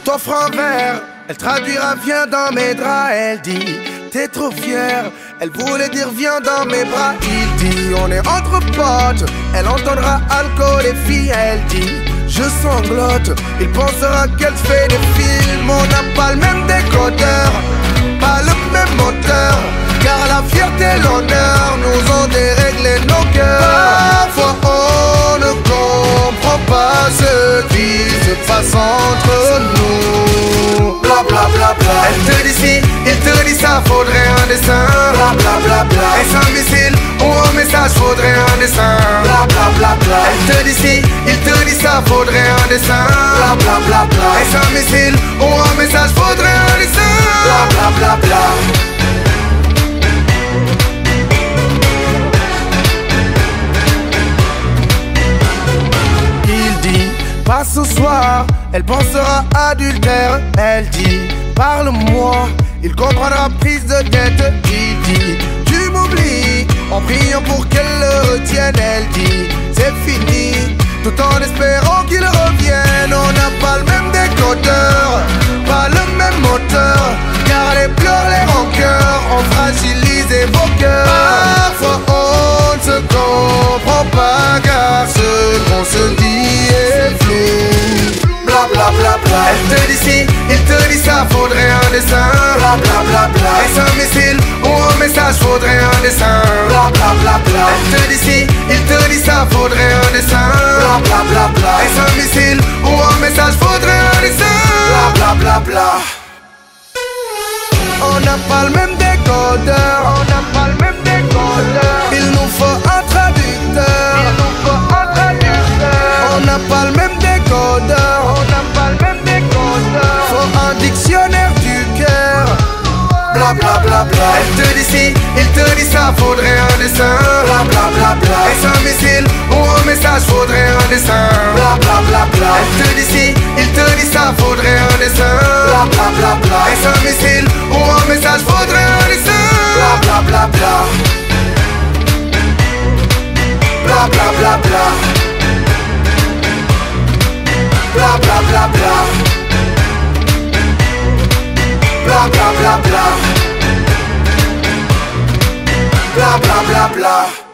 t'offre un verre, elle traduira viens dans mes draps. Elle dit t'es trop fier, elle voulait dire viens dans mes bras. Il dit on est entre potes, elle entendra alcool et filles. Elle dit je sanglote, il pensera qu'elle fait des films. On n'a pas le même décodeur, pas le même moteur, car la fierté et l'honneur nous ont déréglé nos cœurs. Parfois on ne comprend pas ce qui se passe entre nous. Bla bla bla bla. Elle te dit si, il te dit ça, faudrait un dessin. Bla bla bla bla. Est-ce un missile ou un message, faudrait un dessin. Bla bla bla bla. Elle te dit si, il te dit ça, faudrait un dessin. Bla bla bla bla. Est-ce un missile ou un message, faudrait un dessin. Bla bla bla bla. Pas ce soir, elle pensera adultère. Elle dit, parle-moi, il comprendra prise de tête. Il dit, tu m'oublies, en priant pour qu'elle le retienne. Elle dit, c'est fini, tout en espérant qu'il revienne. On n'a pas le même décodeur, pas le même moteur, car les pleurs, les rancœurs ont fragilisé vos cœurs. Parfois on ne se comprend pas, car ce qu'on se dit est flou. Bla bla bla bla. Elle te dit si, il te dit ça, faudrait un dessin. Bla bla bla bla. Est-ce un missile ou un message, faudrait un dessin. Bla bla bla bla. Elle te dit si, il te dit ça, faudrait un dessin. Bla bla bla bla. Est-ce un missile ou un message, faudrait un dessin. Bla bla bla bla. On n'a pas le même décodeur, on n'a pas le même décodeur. Il nous faut un traducteur, il nous faut un traducteur. On n'a pas le même décodeur, on n'a pas le même décodeur. Faut un dictionnaire du cœur. Bla bla bla bla. Elle te dit si, il te dit ça, faudrait un dessin. Bla bla bla bla. Est-ce un missile ou un message, faudrait un dessin. Bla bla bla bla. Elle te dit si, il te dit ça, faudrait un dessin. Bla bla bla bla. Est-ce un missile ou un message, faudrait un dessin. Bla bla bla bla. Bla bla bla bla. Bla bla bla bla. Bla bla bla bla. Bla bla bla bla.